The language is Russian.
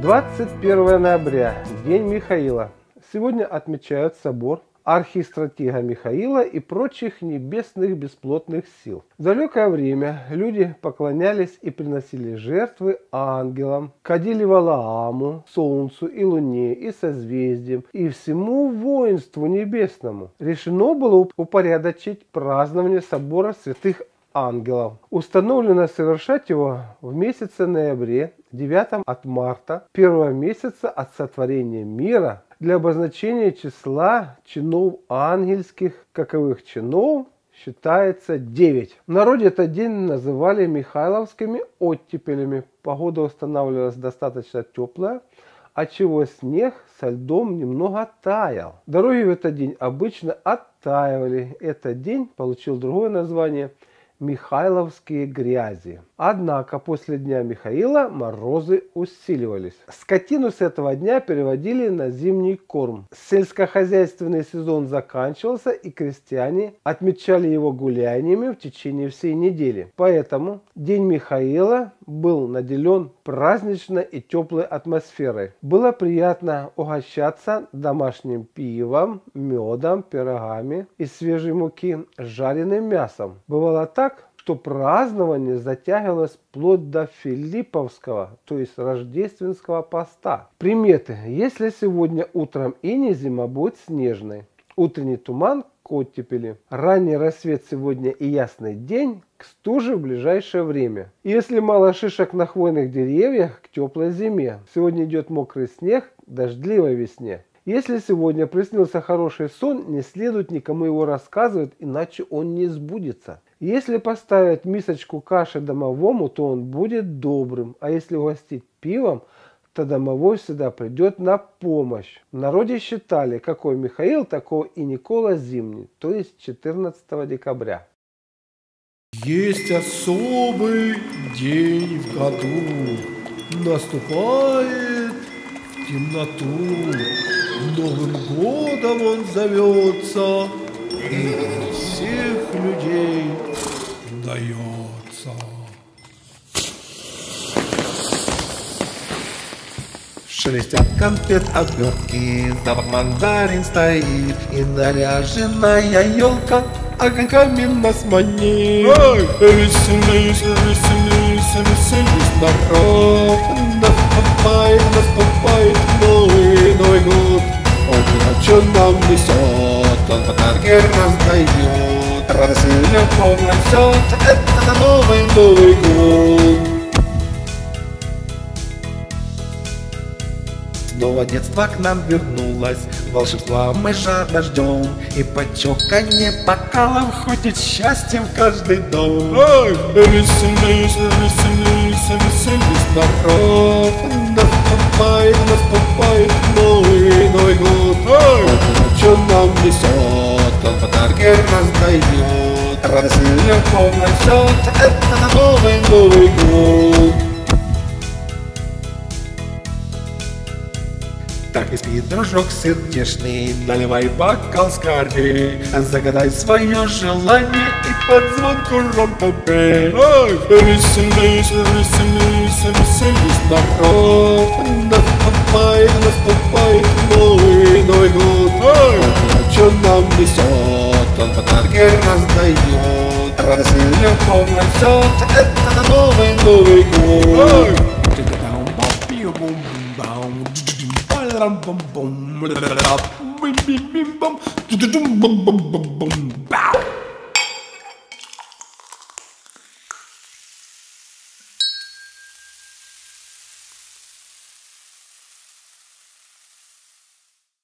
21 ноября, День Михаила. Сегодня отмечают собор архистратига Михаила и прочих небесных бесплотных сил. В далекое время люди поклонялись и приносили жертвы ангелам, кадили Валааму, Солнцу и Луне, и созвездиям, и всему воинству небесному. Решено было упорядочить празднование собора святых ангелов. Установлено совершать его в месяце ноябре, 9 от марта, первого месяца от сотворения мира, для обозначения числа чинов ангельских, каковых чинов считается 9. В народе этот день называли Михайловскими оттепелями. Погода устанавливалась достаточно теплая, отчего снег со льдом немного таял. Дороги в этот день обычно оттаивали. Этот день получил другое название – Михайловские грязи. Однако после Дня Михаила морозы усиливались. Скотину с этого дня переводили на зимний корм. Сельскохозяйственный сезон заканчивался, и крестьяне отмечали его гуляниями в течение всей недели. Поэтому День Михаила был наделен праздничной и теплой атмосферой. Было приятно угощаться домашним пивом, медом, пирогами из свежей муки, жареным мясом. Бывало так, что празднование затягивалось вплоть до Филипповского, то есть рождественского поста. Приметы. Если сегодня утром иней, зима будет снежной. Утренний туман к оттепели. Ранний рассвет сегодня и ясный день к стуже в ближайшее время. Если мало шишек на хвойных деревьях, к теплой зиме. Сегодня идет мокрый снег к дождливой весне. Если сегодня приснился хороший сон, не следует никому его рассказывать, иначе он не сбудется. Если поставить мисочку каши домовому, то он будет добрым, а если угостить пивом, то домовой всегда придет на помощь. В народе считали, какой Михаил, такой и Никола Зимний, то есть 14 декабря. Есть особый день в году, наступает в темноту. Новым годом он зовется, и для всех людей дается. Шелестят конфет обертки, запах мандарин стоит, и наряженная елка огоньками нас манит. Веселись, веселись, веселись, народ, наступает Новый год. Он что нам несет, он подарки раздает, радость и любовь несет, это Новый год. Снова детство к нам вернулось, волшебства мы жадно ждем, и по чоканье бокалом ходит счастье в каждый дом. Веселись, веселись, веселись, народ, наступает Новый год. Он что нам несет, он подарки раздает, радость и любовь несет, это Новый год. Так и спит, дружок сердечный, наливай бокал скорей, загадай свое желание и под звонку ромко пей. Веселись, веселись, веселись, народ, наступает Новый год. Он что нам несет, он подарки раздает, радость и любовь несет, это Новый год. Bum bum bum bum bum bum bum bum bum bum bum bum bum bum bum.